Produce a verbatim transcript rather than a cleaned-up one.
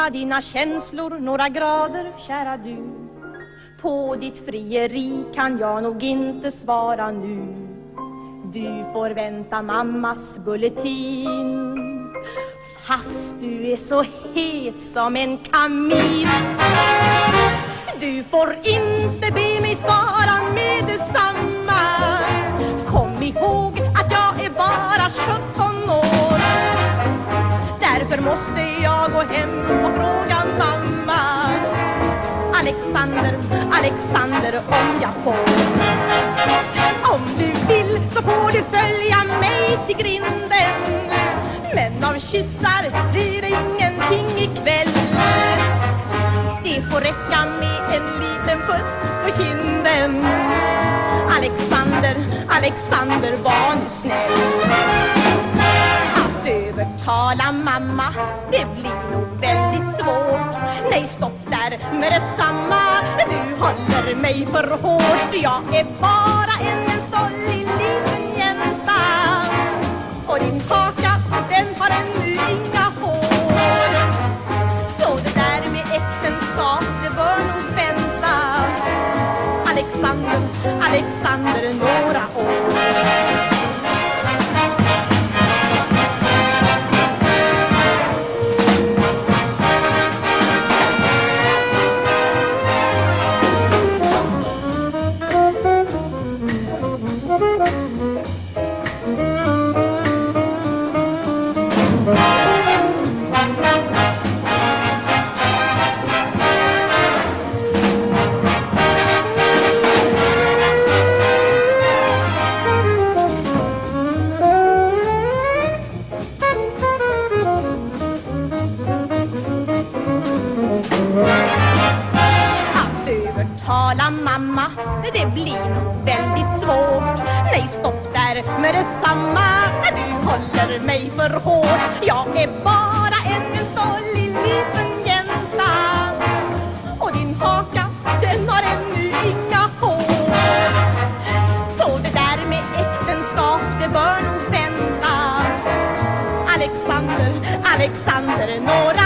visa dina känslor några grader, kära du. På ditt frieri kan jag nog inte svara nu. Du får vänta mammas bulletin. Fast du är så het som en kamin. Du får inte be mig svara med detsamma. Kom ihåg att jag är bara sjutton år. Därför måste jag gå hem och fråga mamma. Alexander, Alexander, om jag får. Om du vill så får du följa mig till grinden. Men av kyssar blir det ingenting ikväll. Det får räcka med en liten puss på kinden. Alexander, Alexander, var nu snäll. Att övertala mamma, det blir nog väldigt svårt. Nej, stopp där med detsamma. Du håller mig för hårt. Jag är bara en stollig liten jänta. Och din haka, den har ännu inga hår. Så det där med äktenskap, det bör nog vänta. Alexander, Alexander, några år. Tala mamma, det blir nog väldigt svårt. Nej, stopp där med detsamma. Du håller mig för hårt. Jag är bara en stollig liten jänta. Och din haka, den har ännu inga hår. Så det där med äktenskap, det bör nog vänta. Alexander, Alexander, några